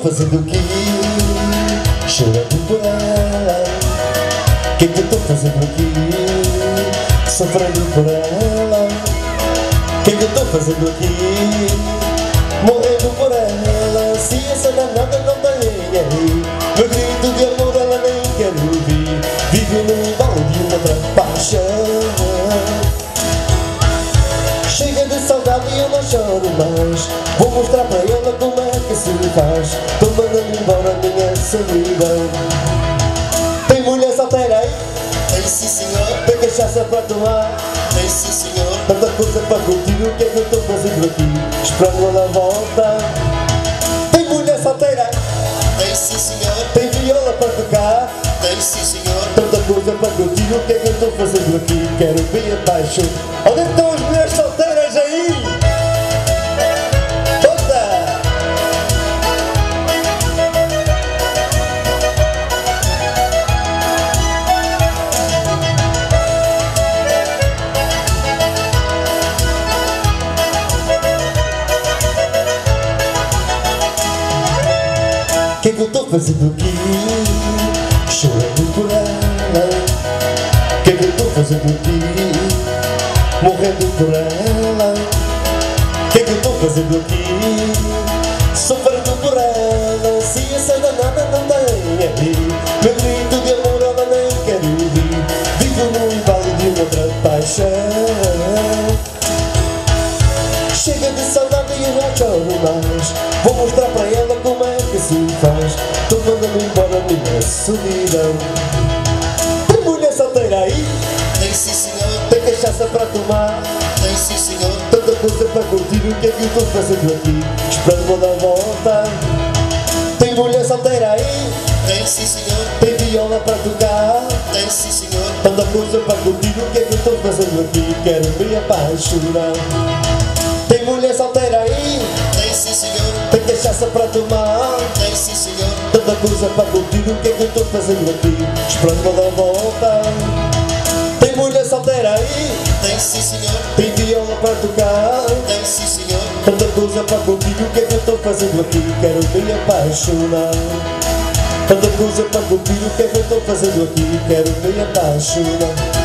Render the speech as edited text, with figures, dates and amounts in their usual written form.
fazendo aqui? Chorando por ela. O que é que eu tô fazendo aqui? Sofrendo por ela. O que é que eu tô fazendo aqui? Morrendo por ela. Se essa danada não tá nem aí, meu grito de amor ela nem quer ouvir. Vive num embalo de uma outra paixão. Chega de saudade e eu não choro mais. Vou mostrar para ela como é que se faz. Tô mandando embora a minha solidão. Tem mulher solteira aí? Tem sim senhor, Tem cachaça para tomar? tem sim senhor, Tanta coisa para curtir, o que é que eu tô fazendo aqui? Esperando ela volta. Tem mulher solteira? tem sim senhor, Tem viola para tocar? tem sim senhor. Tanta coisa para curtir, o que é que eu tô fazendo aqui? Quero ver a paixão. Onde é que estão as mulheres solteiras aí? Toda! O que é que eu tô fazendo aqui? Chorando por ela. O que é que eu tô fazendo aqui? Morrendo por ela. O que é que eu tô fazendo aqui? Sofrendo por ela. Se essa danada não tem aí, meu grito de amor ela nem quer ouvir. Vivo no embalo de uma outra paixão. Chega de saudade e eu não choro mais. Vou mostrar para ela como é que se faz. Tô mandando embora a minha solidão. Tem mulher solteira aí? Tem sim senhor, Tem cachaça para tomar? tem sim senhor, Tanta coisa para curtir, o que é que eu tô fazendo aqui? Esperando uma dar volta. Tem mulher solteira aí? tem sim senhor, Tem viola para tocar? tem sim senhor, Tanta coisa para curtir, o que é que eu tô fazendo aqui? Quero me apaixonar. Tem mulher solteira aí? tem sim senhor, Tem cachaça para tomar? tem sim senhor, Tanta coisa para curtir, o que é que eu tô fazendo aqui? Esperando uma dar volta. Tem mulher solteira aí? tem sim senhor, Tem viola para tocar? tem sim senhor, Tanta coisa para curtir, o que é que eu tô fazendo aqui? Quero me apaixonar. Tanta coisa para curtir, o que é que eu tô fazendo aqui? Quero me apaixonar.